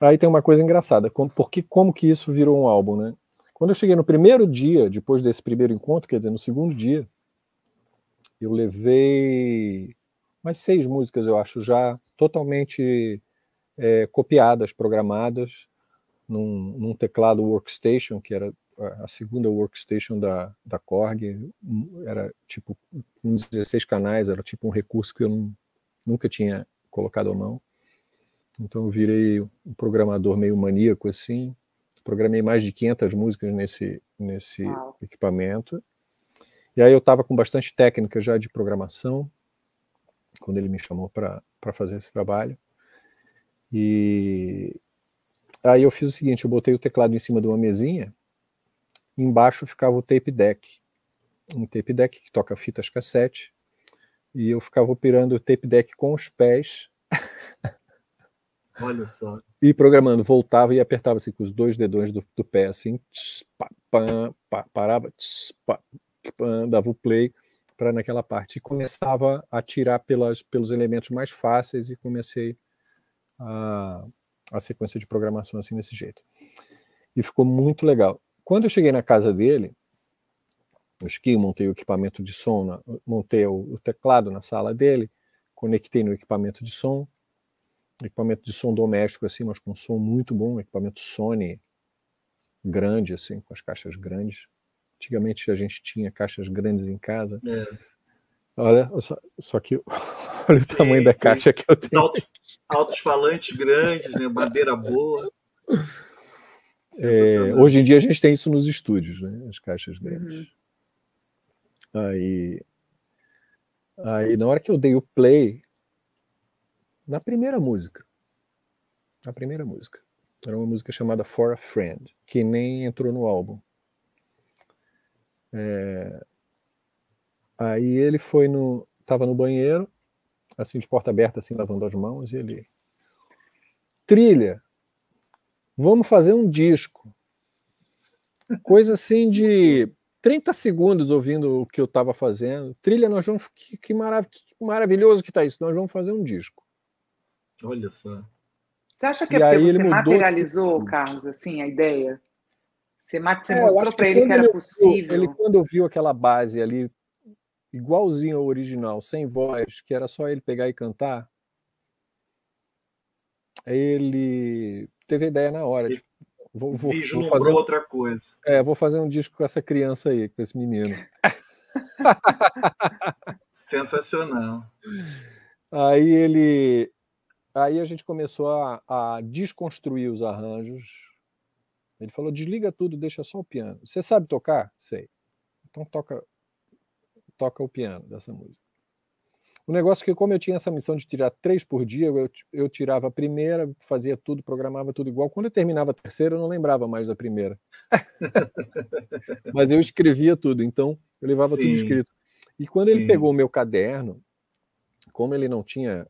Aí tem uma coisa engraçada, como que isso virou um álbum, né? Quando eu cheguei no primeiro dia, depois desse primeiro encontro, quer dizer, no segundo dia, eu levei umas 6 músicas, eu acho, já totalmente copiadas, programadas, num teclado workstation, que era a segunda workstation da Korg, era tipo com 16 canais, era tipo um recurso que eu nunca tinha colocado à mão. Então eu virei um programador meio maníaco assim, programei mais de 500 músicas nesse equipamento. E aí eu estava com bastante técnica já de programação, quando ele me chamou para fazer esse trabalho. E aí eu fiz o seguinte, eu botei o teclado em cima de uma mesinha, embaixo ficava o tape deck, um tape deck que toca fitas cassete, e eu ficava operando o tape deck com os pés. Olha só. E programando, voltava e apertava assim, com os 2 dedões do pé, assim, parava, dava o play para naquela parte. E começava a tirar pelos elementos mais fáceis e comecei a sequência de programação assim desse jeito. E ficou muito legal. Quando eu cheguei na casa dele, eu montei o equipamento de som, montei o teclado na sala dele, conectei no equipamento de som doméstico, assim, mas com som muito bom, equipamento Sony grande, assim, com as caixas grandes. Antigamente a gente tinha caixas grandes em casa. Olha, só que olha o tamanho da caixa que eu tenho. Altos-falantes grandes, né? Madeira boa. Hoje em dia a gente tem isso nos estúdios, né? As caixas grandes. Aí na hora que eu dei o play, na primeira música, era uma música chamada For a Friend, que nem entrou no álbum. Aí ele tava no banheiro, assim, de porta aberta, assim, lavando as mãos, e ele... Trilha, vamos fazer um disco. Coisa assim de 30 segundos ouvindo o que eu estava fazendo. Trilha, nós vamos... Que maravilhoso que tá isso, nós vamos fazer um disco. Olha só. Você acha que é porque você materializou, Carlos, assim, a ideia? Você mostrou para ele que era possível? Quando viu aquela base ali, igualzinho ao original, sem voz, que era só ele pegar e cantar, ele teve a ideia na hora. Tipo, vou fazer outra coisa. Vou fazer um disco com essa criança aí, com esse menino. Sensacional. Aí a gente começou a desconstruir os arranjos. Ele falou, desliga tudo, deixa só o piano. Você sabe tocar? Sei. Então toca o piano dessa música. O negócio é que, como eu tinha essa missão de tirar 3 por dia, eu tirava a primeira, fazia tudo, programava tudo igual. Quando eu terminava a terceira, eu não lembrava mais da primeira. Mas eu escrevia tudo, então eu levava tudo escrito. E quando ele pegou o meu caderno, como ele não tinha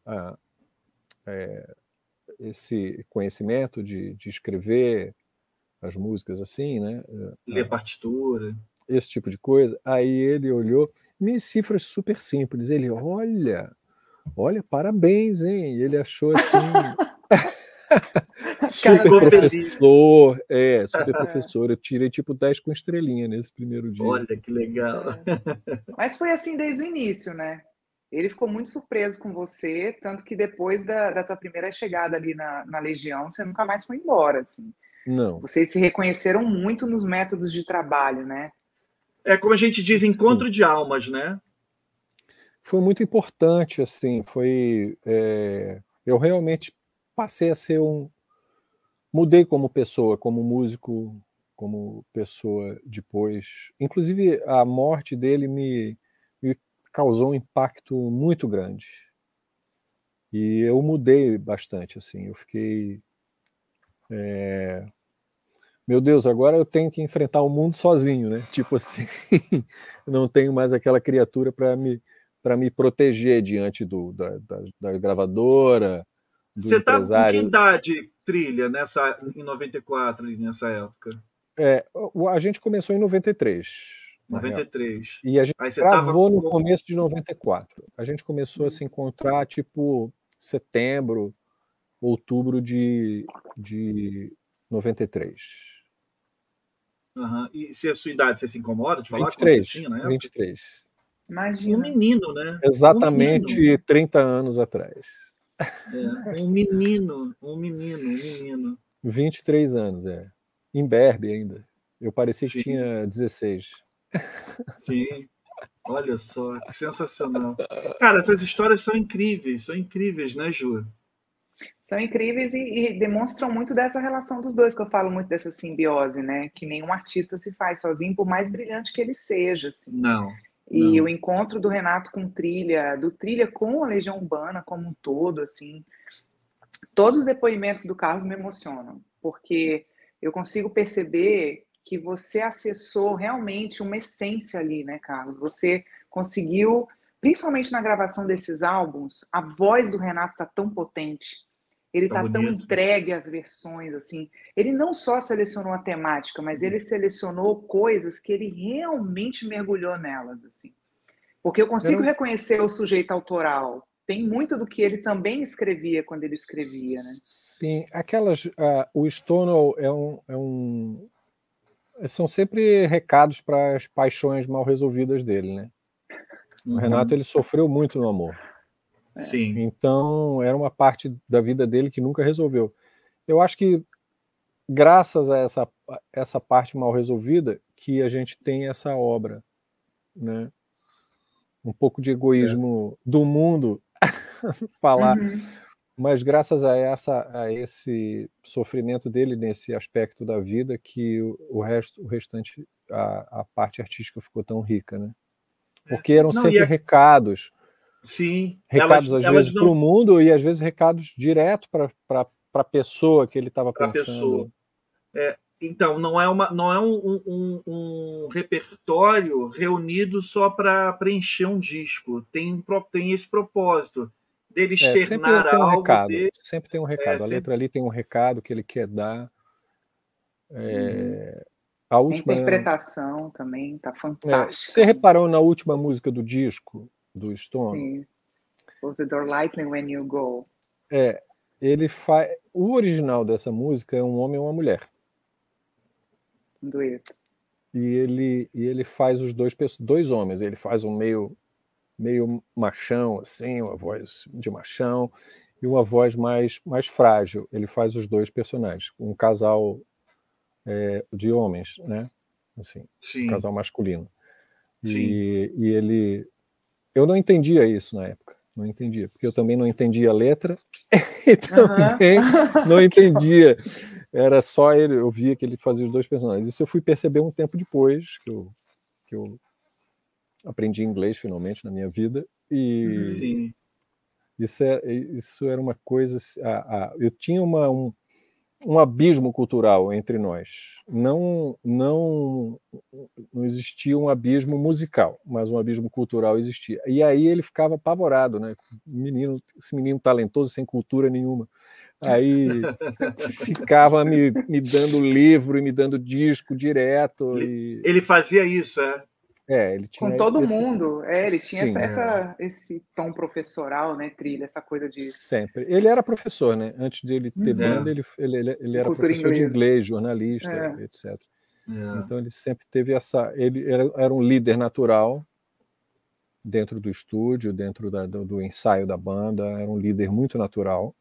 esse conhecimento de escrever as músicas assim, né? Ler partitura. Esse tipo de coisa. Aí ele olhou, minhas cifras super simples. Ele, olha, parabéns, hein? E ele achou assim... super professor. Super professor. Eu tirei tipo 10 com estrelinha nesse primeiro dia. Olha, que legal. Mas foi assim desde o início, né? Ele ficou muito surpreso com você, tanto que depois da tua primeira chegada ali na Legião, você nunca mais foi embora, assim. Não. Vocês se reconheceram muito nos métodos de trabalho, né? Como a gente diz, encontro de almas, né? Foi muito importante, assim, eu realmente passei a ser mudei como pessoa, como músico, como pessoa depois. Inclusive, a morte dele me causou um impacto muito grande. E eu mudei bastante, assim, eu fiquei... Meu Deus, agora eu tenho que enfrentar o mundo sozinho, né? Tipo assim, não tenho mais aquela criatura para me proteger diante da gravadora, do Você estava com que empresário. idade, Trilha, em 94, nessa época? A gente começou em 93. 93. E a gente gravou no começo de 94. A gente começou a se encontrar, tipo, setembro outubro de 93. Uhum. E se a sua idade, você se incomoda de falar 23, quando você tinha na época? 23. Imagina. Um menino, né? Exatamente Um menino. 30 anos atrás. Um menino. 23 anos, imberbe ainda. Eu parecia que Sim. tinha 16. Sim. Olha só, que sensacional. Cara, essas histórias são incríveis, né, Ju? São incríveis e demonstram muito dessa relação dos dois, que eu falo muito dessa simbiose, né? Que nenhum artista se faz sozinho, por mais brilhante que ele seja, assim. Não. E o encontro do Renato com Trilha, do Trilha com a Legião Urbana como um todo, assim, todos os depoimentos do Carlos me emocionam, porque eu consigo perceber que você acessou realmente uma essência ali, né, Carlos? Você conseguiu, principalmente na gravação desses álbuns, a voz do Renato tá tão potente, ele tá tão entregue às versões, assim. Ele não só selecionou a temática, mas ele selecionou coisas que ele realmente mergulhou nelas, assim. Porque eu consigo reconhecer o sujeito autoral. Tem muito do que ele também escrevia quando ele escrevia, né? Sim, o Stonewall são sempre recados para as paixões mal resolvidas dele, né? O Renato, ele sofreu muito no amor. Sim. Então, era uma parte da vida dele que nunca resolveu. Eu acho que, graças a essa parte mal resolvida, que a gente tem essa obra, né? Um pouco de egoísmo do mundo falar, mas graças a esse sofrimento dele nesse aspecto da vida, que o restante, a parte artística ficou tão rica, né? Porque eram sempre recados. Sim. Recados, às vezes, para o mundo e, às vezes, recados direto para a pessoa que ele estava pensando. Então, não é um repertório reunido só para preencher um disco. Tem esse propósito dele externar sempre tem um algo recado, dele. sempre tem um recado. A letra ali tem um recado que ele quer dar. A última... A interpretação também tá fantástica. Você reparou na última música do disco do Stone? Sim. Close the door lightly when you go. Ele faz. O original dessa música é um homem e uma mulher. Um dueto. E ele faz os dois homens. Ele faz um meio machão, assim, uma voz de machão, e uma voz mais frágil. Ele faz os dois personagens, um casal de homens, né? Assim, Sim. Um casal masculino. E ele... Eu não entendia isso na época. Não entendia, porque eu também não entendia a letra e também não entendia. Era só ele, eu via que ele fazia os dois personagens. Isso eu fui perceber um tempo depois, que eu aprendi inglês finalmente na minha vida, e isso era uma coisa... eu tinha um abismo cultural entre nós. Não existia um abismo musical, mas um abismo cultural existia. E aí ele ficava apavorado, né? Esse menino talentoso, sem cultura nenhuma. Aí ficava me dando livro e me dando disco direto. Ele fazia isso, ele tinha com todo mundo. Ele tinha esse tom professoral, né, Trilha, essa coisa de... Sempre. Ele era professor, né? Antes de ele ter banda, ele era professor de inglês, jornalista, etc. Então ele sempre teve ele era um líder natural dentro do estúdio, dentro do ensaio da banda, era um líder muito natural.